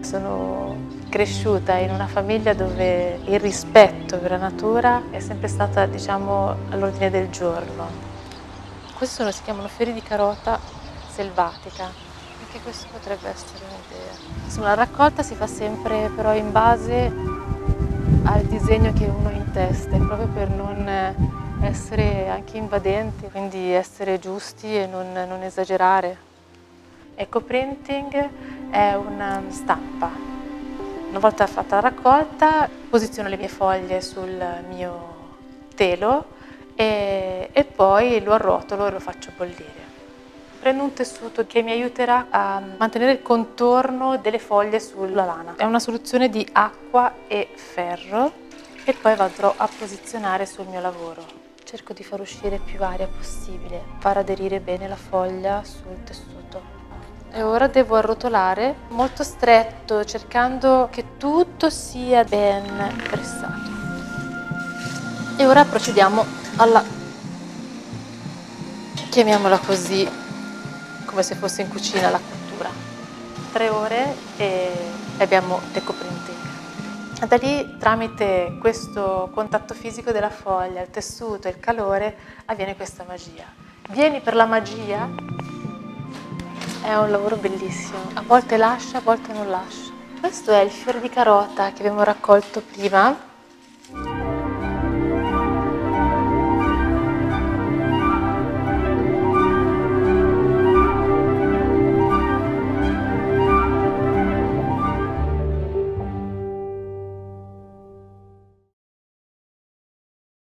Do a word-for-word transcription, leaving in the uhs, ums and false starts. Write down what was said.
Sono cresciuta in una famiglia dove il rispetto per la natura è sempre stata, diciamo, all'ordine del giorno. Questi sono, si chiamano fiori di carota selvatica. Anche questo potrebbe essere un'idea. Insomma, la raccolta si fa sempre però in base al disegno che uno ha in testa, proprio per non essere anche invadenti, quindi essere giusti e non, non esagerare. Ecoprinting è una stampa. Una volta fatta la raccolta, posiziono le mie foglie sul mio telo e, e poi lo arrotolo e lo faccio bollire. Prendo un tessuto che mi aiuterà a mantenere il contorno delle foglie sulla lana. È una soluzione di acqua e ferro e poi vado a posizionare sul mio lavoro. Cerco di far uscire più aria possibile, far aderire bene la foglia sul tessuto. E ora devo arrotolare molto stretto, cercando che tutto sia ben pressato. E ora procediamo alla, chiamiamola così, come se fosse in cucina, la cottura. Tre ore e abbiamo l'ecoprinting. Da lì, tramite questo contatto fisico della foglia, il tessuto e il calore, avviene questa magia. Vieni per la magia? È un lavoro bellissimo, a volte lascia, a volte non lascia. Questo è il fiore di carota che abbiamo raccolto prima.